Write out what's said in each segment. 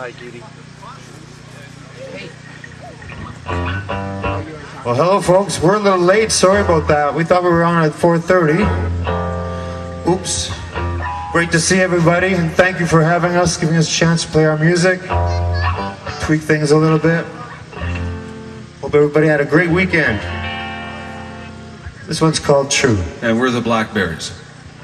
Well, hello folks, we're a little late, sorry about that. We thought we were on at 4:30. Oops. Great to see everybody, and thank you for having us, giving us a chance to play our music, tweak things a little bit. Hope everybody had a great weekend. This one's called True. And we're the Blackberrys.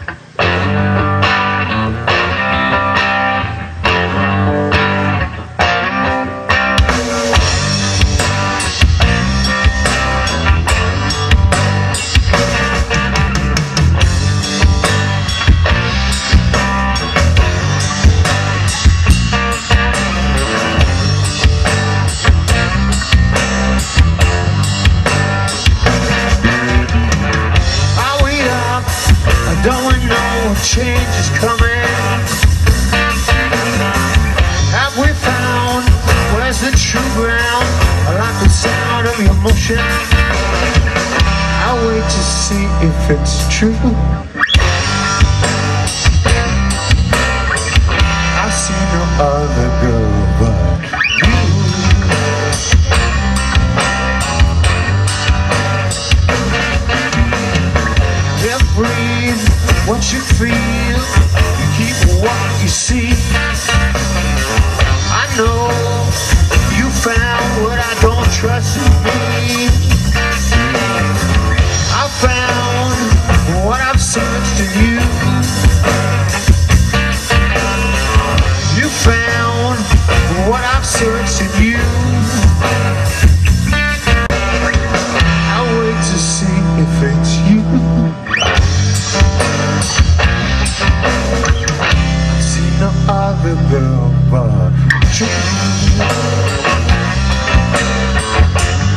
Change is coming. Have we found where's the true ground? I like the sound of your motion. I'll wait to see if it's true. I see no other girl but you. Breathe what you feel, you keep what you see. I know you found what I don't trust in me. I found what I've searched in you. You found what I've searched in you. I'll wait to see if it's you. No other girl but you.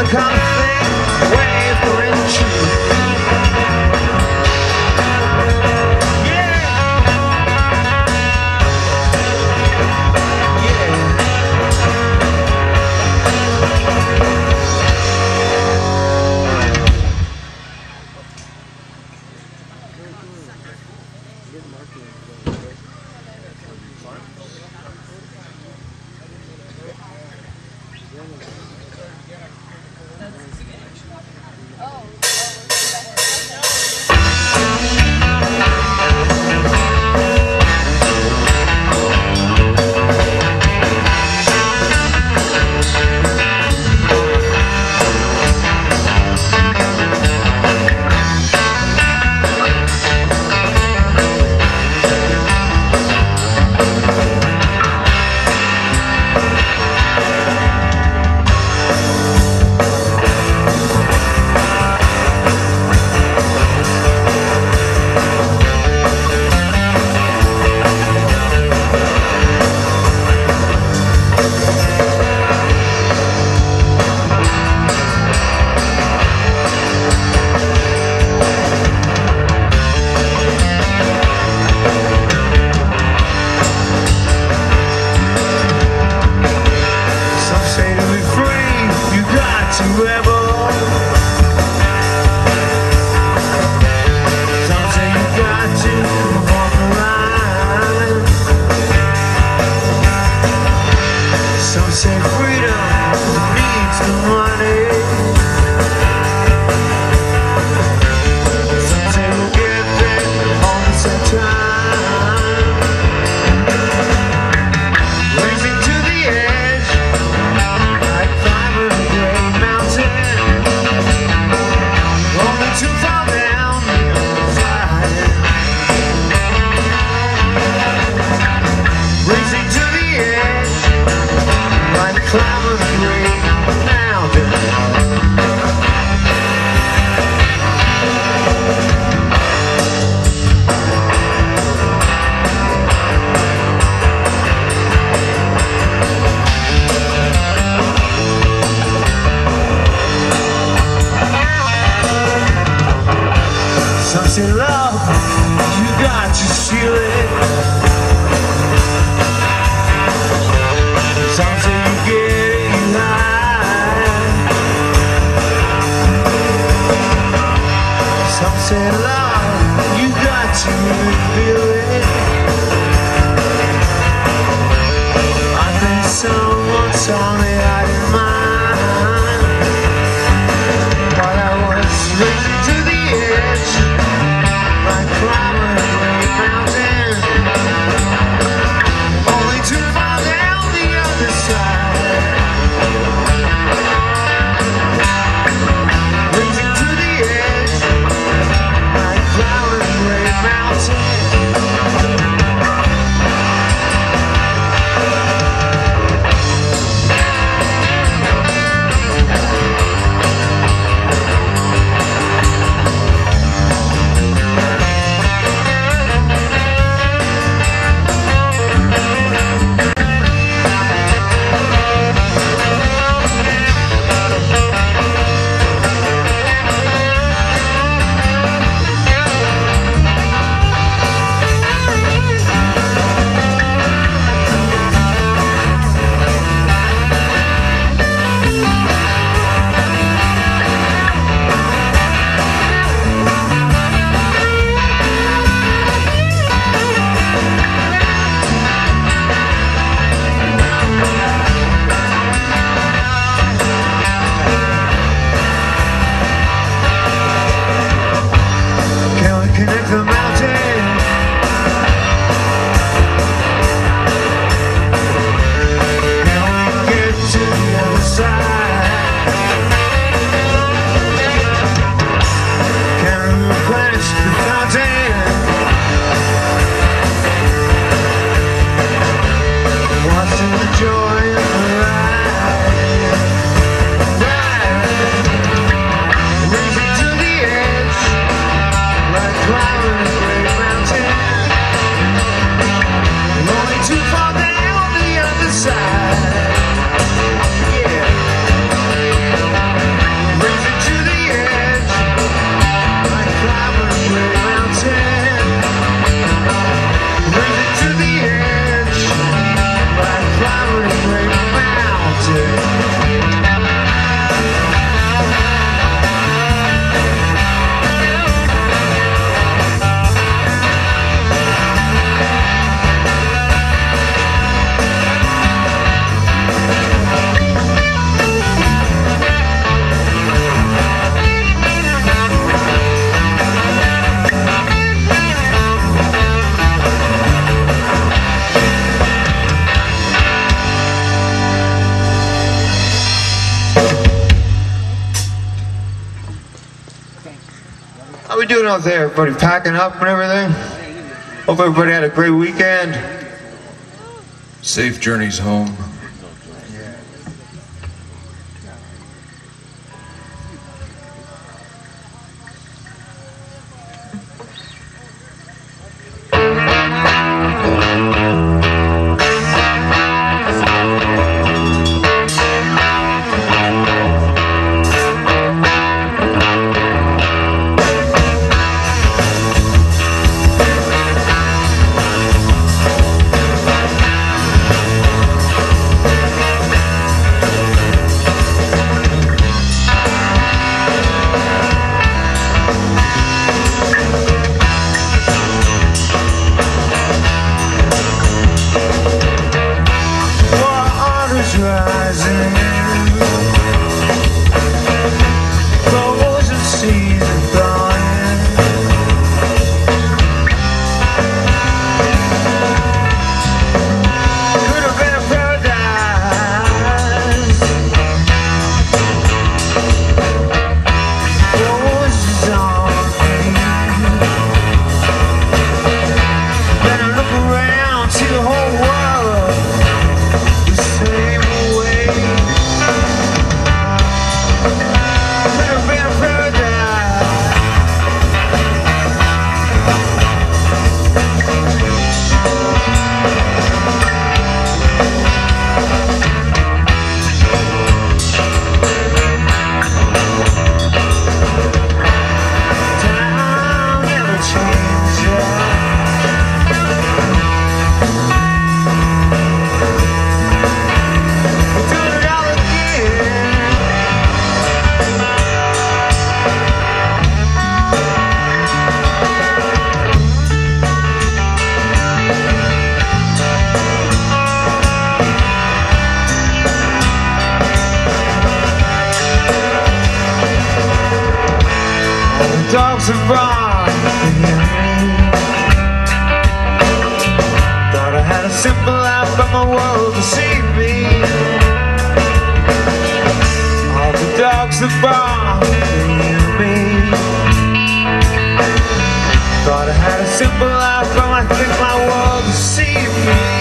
kind of thing, wave for entry. In love, you got to feel it. Some say you get it high. Some say love, you got to feel it. I think someone's only out in mind. While I was racing to the edge, climbing a great mountain, only to fall down the other side. Racing to the edge, like climbing a great mountain. we doing out there? Everybody packing up and everything? Hope everybody had a great weekend. Safe journeys home. Dogs are wrong. Thought I had a simple life, but my world deceived me. All the dogs are wrong. Me. Thought I had a simple life, but I think my world deceived me.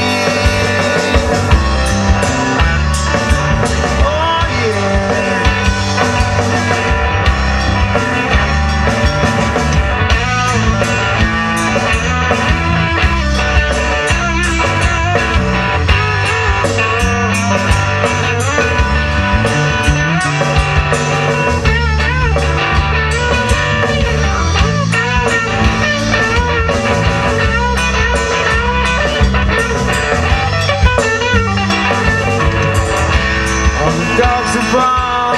Dogs are wrong.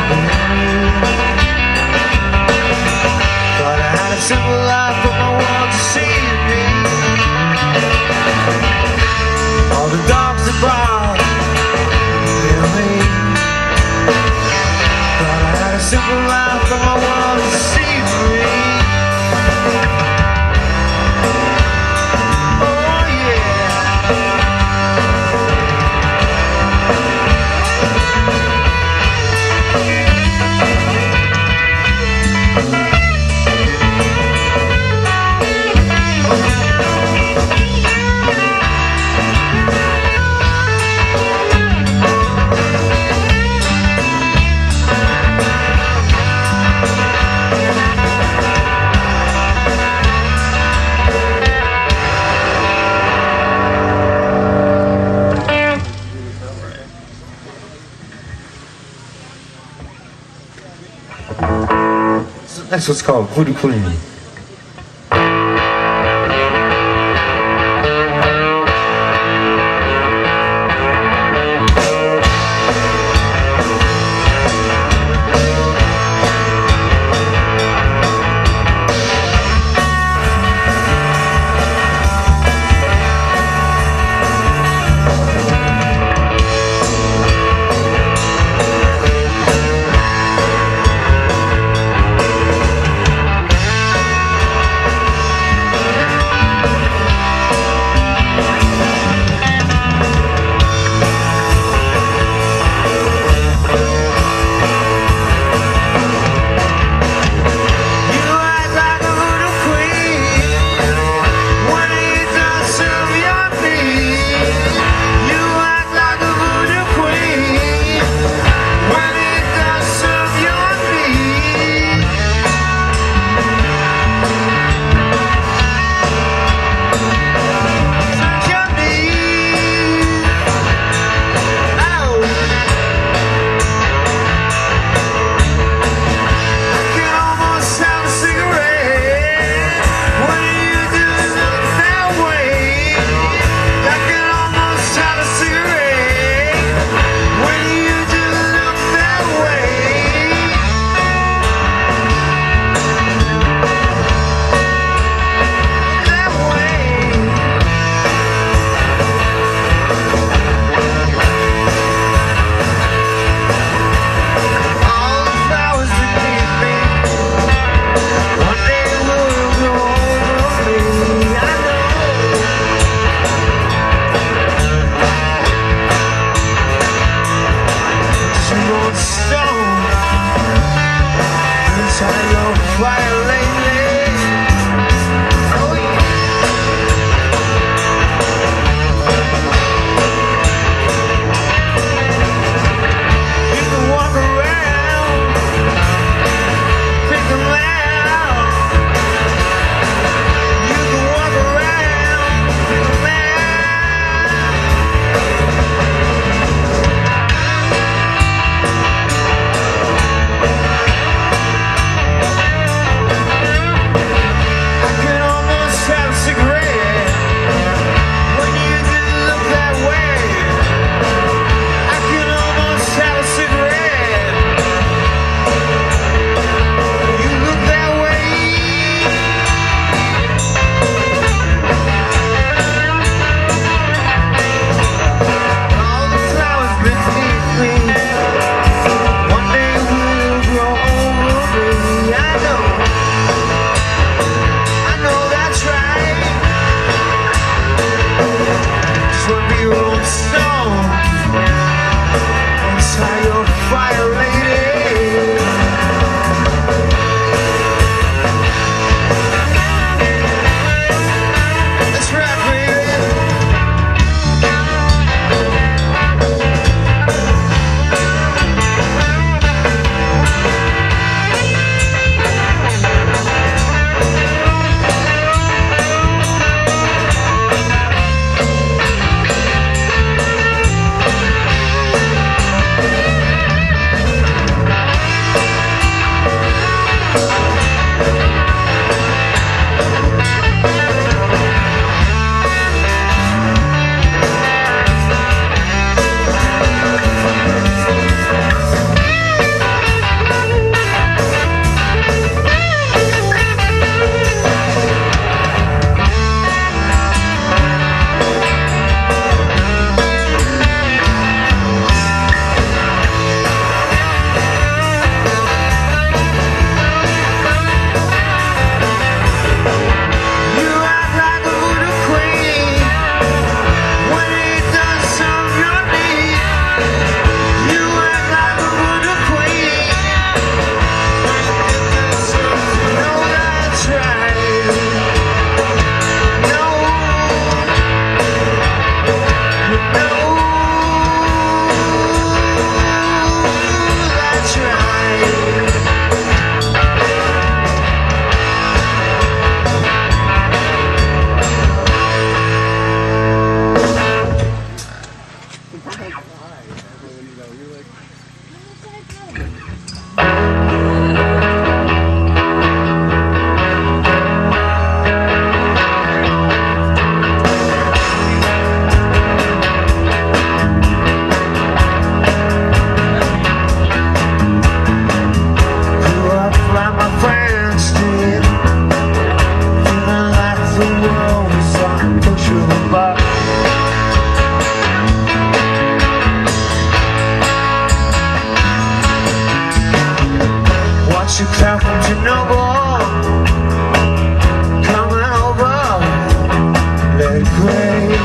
Thought I had a simple life, but my world deceived me. All the dogs are wrong. Thought I had a simple life, but my world deceived me. That's what's called beautifull. she clapped to Noble, coming over, let it rain.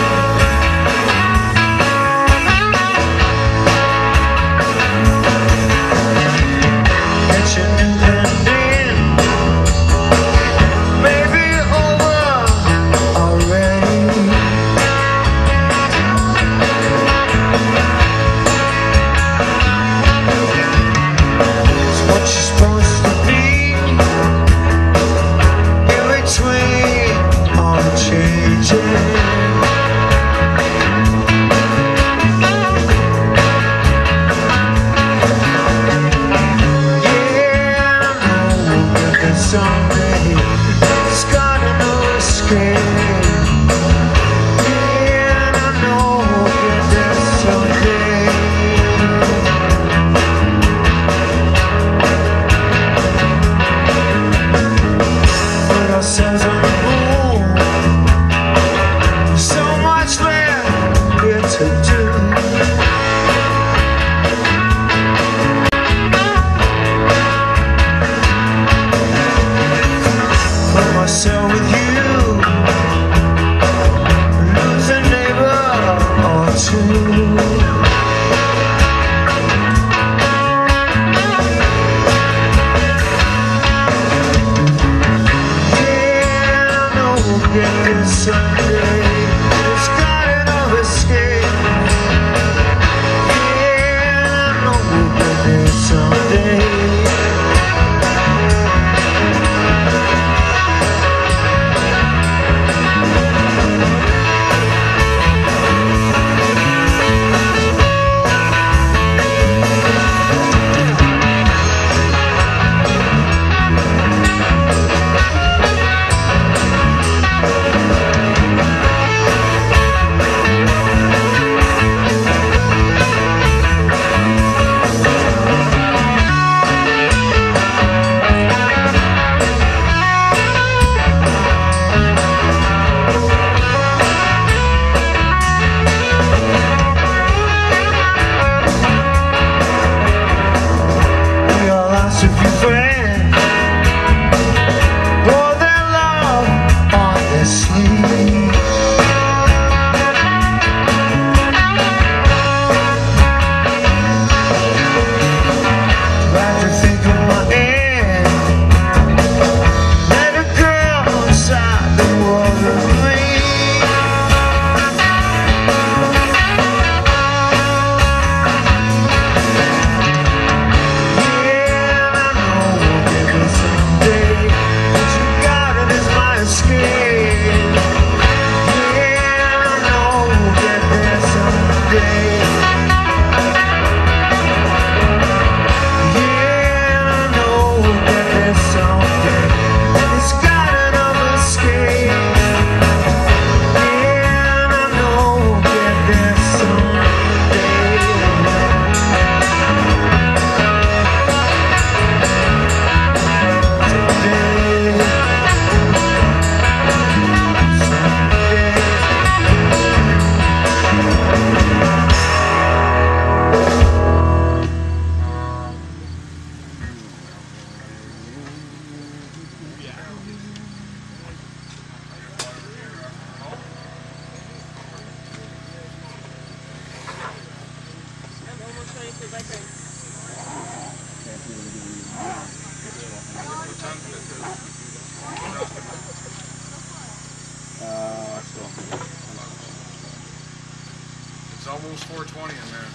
It's almost 4:20 in Manitoba.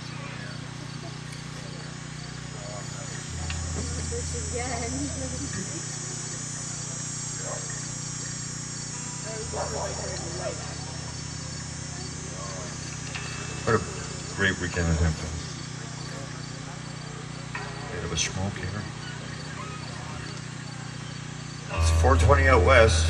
What a great weekend at Hempfest. Bit of a smoke here. It's 4:20 out west.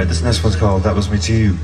Alright, this next one's called That Was Me to You.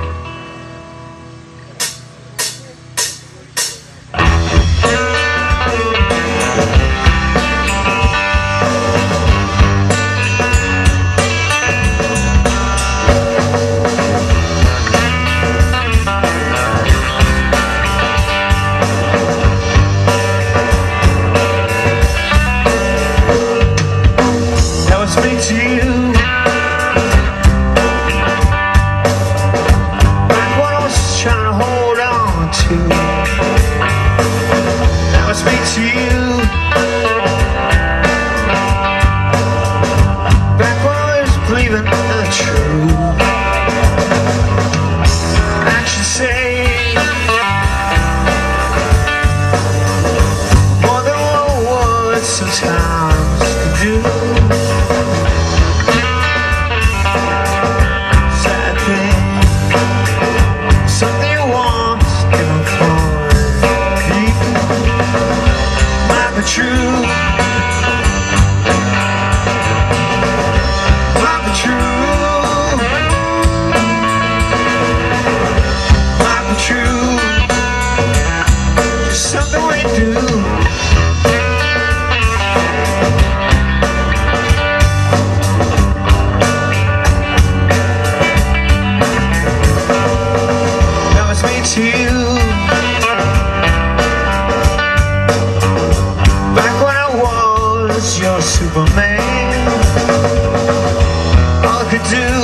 Superman, all I could do,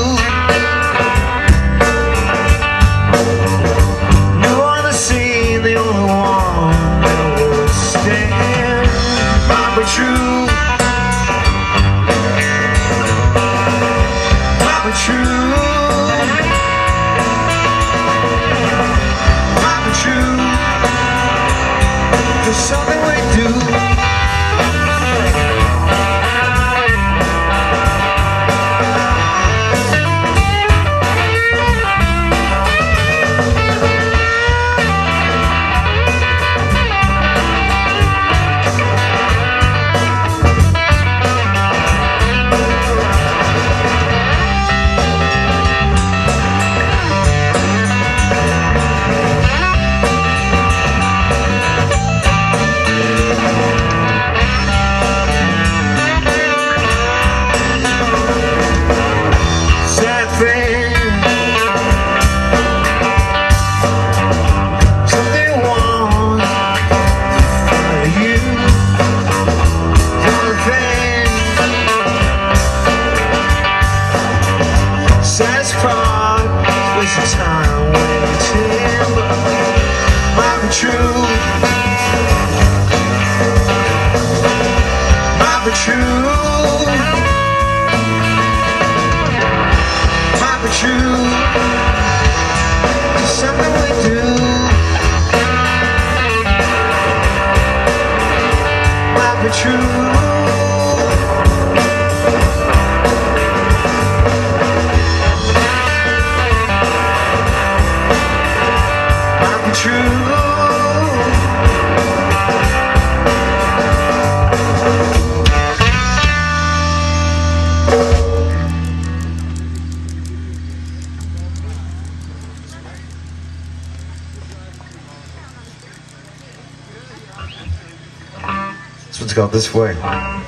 knew on the scene, the only one that would stand. Might be true, might be true, might be true, just something we do. This one's called This Way.